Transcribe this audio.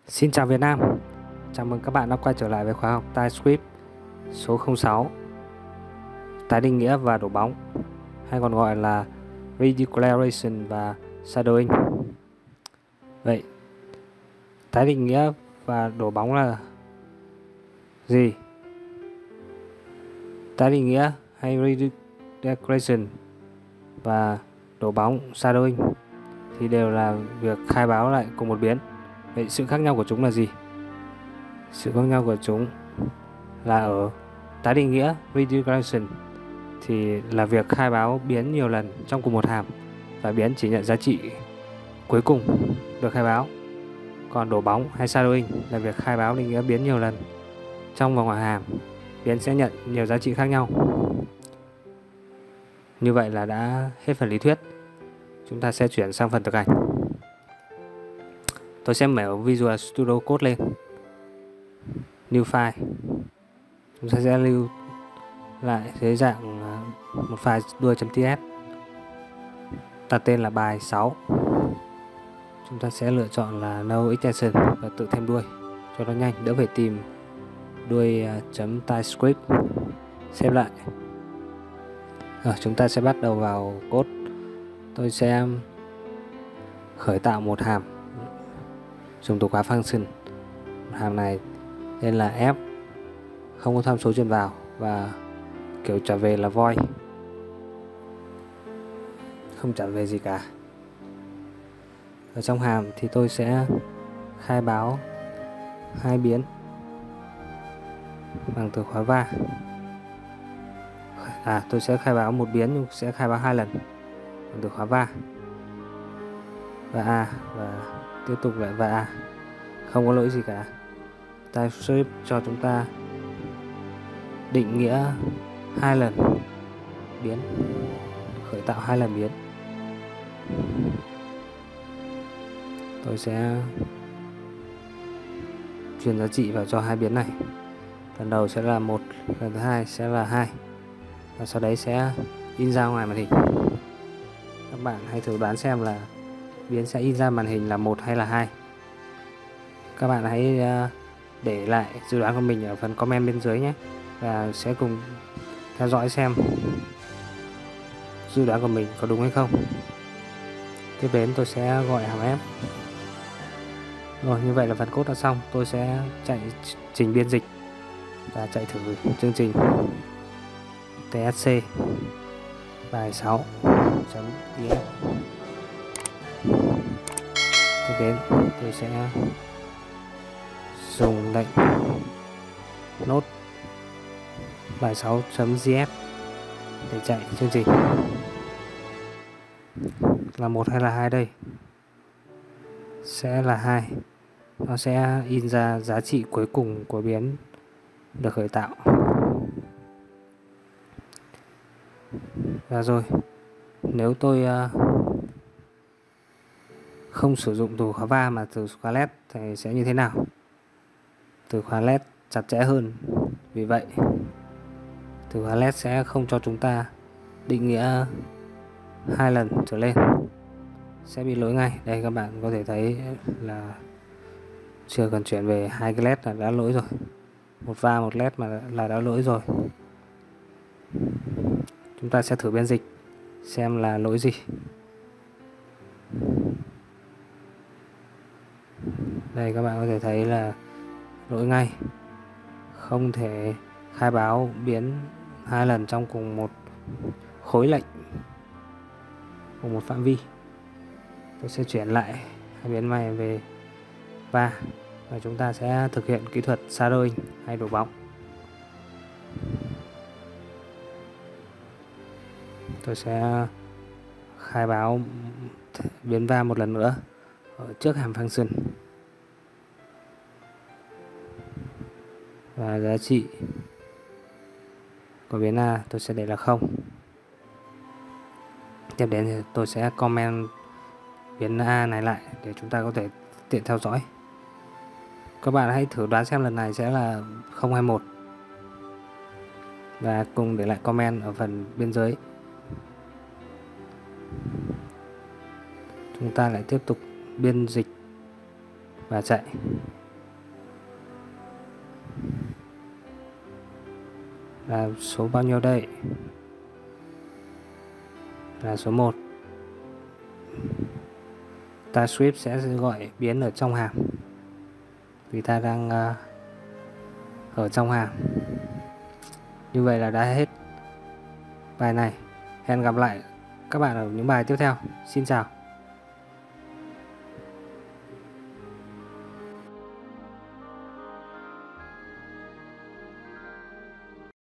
Xin chào Việt Nam, chào mừng các bạn đã quay trở lại với khóa học TypeScript số 06, tái định nghĩa và đổ bóng, hay còn gọi là Redeclaration và Shadowing. Vậy, tái định nghĩa và đổ bóng là gì? Tái định nghĩa hay Redeclaration và đổ bóng Shadowing thì đều là việc khai báo lại cùng một biến. Vậy sự khác nhau của chúng là gì? Sự khác nhau của chúng là ở tái định nghĩa Redeclaration thì là việc khai báo biến nhiều lần trong cùng một hàm và biến chỉ nhận giá trị cuối cùng được khai báo. Còn đổ bóng hay shadowing là việc khai báo định nghĩa biến nhiều lần trong và ngoài hàm, biến sẽ nhận nhiều giá trị khác nhau. Như vậy là đã hết phần lý thuyết. Chúng ta sẽ chuyển sang phần thực hành. Tôi sẽ mở Visual Studio Code lên, New File. Chúng ta sẽ lưu lại dưới dạng một file đuôi.ts, đặt tên là bài 6. Chúng ta sẽ lựa chọn là No Extension và tự thêm đuôi cho nó nhanh, đỡ phải tìm đuôi .TypeScript. Xếp lại. Chúng ta sẽ bắt đầu vào code. Tôi sẽ khởi tạo một hàm dùng từ khóa function. Hàm này tên là f, không có tham số truyền vào và kiểu trả về là void, không trả về gì cả. Ở trong hàm thì tôi sẽ khai báo hai biến bằng từ khóa va. Tôi sẽ khai báo một biến nhưng sẽ khai báo hai lần bằng từ khóa va và a, và tiếp tục lại và a, không có lỗi gì cả. TypeScript cho chúng ta định nghĩa hai lần biến, khởi tạo hai lần biến. Tôi sẽ truyền giá trị vào cho hai biến này. Lần đầu sẽ là 1, lần thứ hai sẽ là 2, và sau đấy sẽ in ra ngoài màn hình. Các bạn hãy thử đoán xem là biến sẽ in ra màn hình là 1 hay là 2. Các bạn hãy để lại dự đoán của mình ở phần comment bên dưới nhé, và sẽ cùng theo dõi xem dự đoán của mình có đúng hay không. Tiếp đến tôi sẽ gọi hàm f. Rồi, như vậy là phần code đã xong. Tôi sẽ chạy trình biên dịch và chạy thử chương trình TSC bài 6.tf. Tiếp đến tôi sẽ dùng lệnh nốt bài 6.js để chạy chương trình. Là 1 hay là 2 đây? Sẽ là 2. Nó sẽ in ra giá trị cuối cùng của biến được khởi tạo. Và rồi, nếu tôi không sử dụng từ khóa va mà từ khóa let thì sẽ như thế nào? Từ khóa let chặt chẽ hơn. Vì vậy, từ khóa let sẽ không cho chúng ta định nghĩa hai lần trở lên, sẽ bị lỗi ngay. Đây, các bạn có thể thấy là chưa cần chuyển về hai cái let là đã lỗi rồi. Một va một let mà là đã lỗi rồi. Chúng ta sẽ thử biên dịch xem là lỗi gì. Đây, các bạn có thể thấy là lỗi ngay, không thể khai báo biến hai lần trong cùng một khối lệnh, cùng một phạm vi. Tôi sẽ chuyển lại hai biến này về va và chúng ta sẽ thực hiện kỹ thuật shadowing hay đổ bóng. Tôi sẽ khai báo biến va một lần nữa ở trước hàm function, và giá trị của biến a tôi sẽ để là 0. Tiếp đến thì tôi sẽ comment biến a này lại để chúng ta có thể tiện theo dõi. Các bạn hãy thử đoán xem lần này sẽ là 0 hay 1, và cùng để lại comment ở phần bên dưới. Chúng ta lại tiếp tục biên dịch và chạy. Là số bao nhiêu đây? Là số 1. TypeScript sẽ gọi biến ở trong hàm vì ta đang ở trong hàm. Như vậy là đã hết bài này. Hẹn gặp lại các bạn ở những bài tiếp theo. Xin chào.